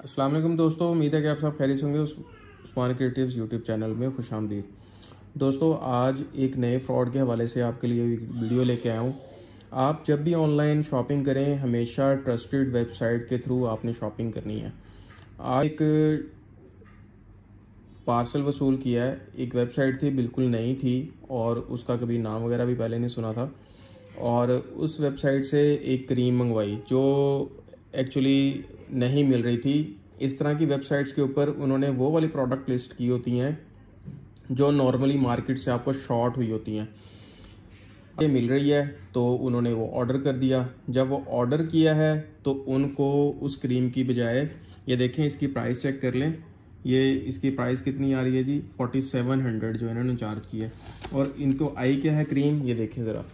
अस्सलाम वालेकुम दोस्तों, उम्मीद है कि आप सब खैरियत होंगे। उस्मान क्रिएटिव्स यूट्यूब चैनल में खुशामदीद। दोस्तों, आज एक नए फ्रॉड के हवाले से आपके लिए एक वीडियो लेके आया हूँ। आप जब भी ऑनलाइन शॉपिंग करें, हमेशा ट्रस्टेड वेबसाइट के थ्रू आपने शॉपिंग करनी है। आज एक पार्सल वसूल किया है। एक वेबसाइट थी, बिल्कुल नई थी और उसका कभी नाम वगैरह भी पहले नहीं सुना था। और उस वेबसाइट से एक क्रीम मंगवाई जो एक्चुअली नहीं मिल रही थी। इस तरह की वेबसाइट्स के ऊपर उन्होंने वो वाली प्रोडक्ट लिस्ट की होती हैं जो नॉर्मली मार्केट से आपको शॉर्ट हुई होती हैं। ये मिल रही है तो उन्होंने वो ऑर्डर कर दिया। जब वो ऑर्डर किया है तो उनको उस क्रीम की बजाय, ये देखें, इसकी प्राइस चेक कर लें। ये इसकी प्राइस कितनी आ रही है जी, 4700 जो इन्होंने चार्ज की है। और इनको आई क्या है क्रीम, ये देखें ज़रा,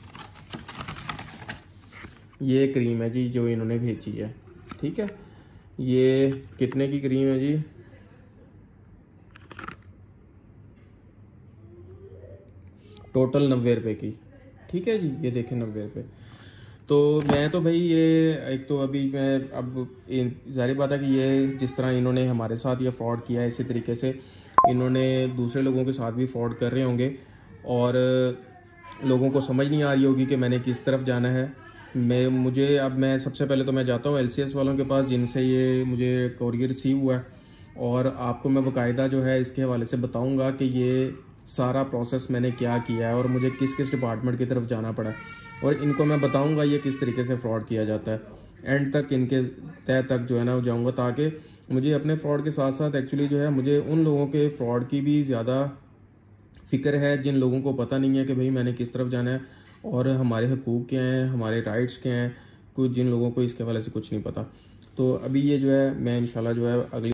ये क्रीम है जी जो इन्होंने भेजी है। ठीक है, ये कितने की क्रीम है जी, टोटल 90 रुपये की। ठीक है जी, ये देखें 90 रुपये। तो मैं तो भाई ये एक तो अभी मैं अब जाहिर बात है कि ये जिस तरह इन्होंने हमारे साथ ये फ्रॉड किया है, इसी तरीके से इन्होंने दूसरे लोगों के साथ भी फ्रॉड कर रहे होंगे और लोगों को समझ नहीं आ रही होगी कि मैंने किस तरफ जाना है। मैं सबसे पहले तो मैं जाता हूँ LCS वालों के पास जिनसे ये मुझे कोरियर रिसीव हुआ है, और आपको मैं बाकायदा जो है इसके हवाले से बताऊँगा कि ये सारा प्रोसेस मैंने क्या किया है और मुझे किस किस डिपार्टमेंट की तरफ जाना पड़ा, और इनको मैं बताऊंगा ये किस तरीके से फ्रॉड किया जाता है। एंड तक इनके तय तक जो है ना जाऊंगा, ताकि मुझे अपने फ्रॉड के साथ साथ एक्चुअली जो है मुझे उन लोगों के फ्रॉड की भी ज़्यादा फिक्र है जिन लोगों को पता नहीं है कि भाई मैंने किस तरफ जाना है और हमारे हकूक़ क्या हैं, हमारे राइट्स क्या हैं। कुछ जिन लोगों को इसके हवाले से कुछ नहीं पता। तो अभी ये जो है मैं इंशाल्लाह जो है अगली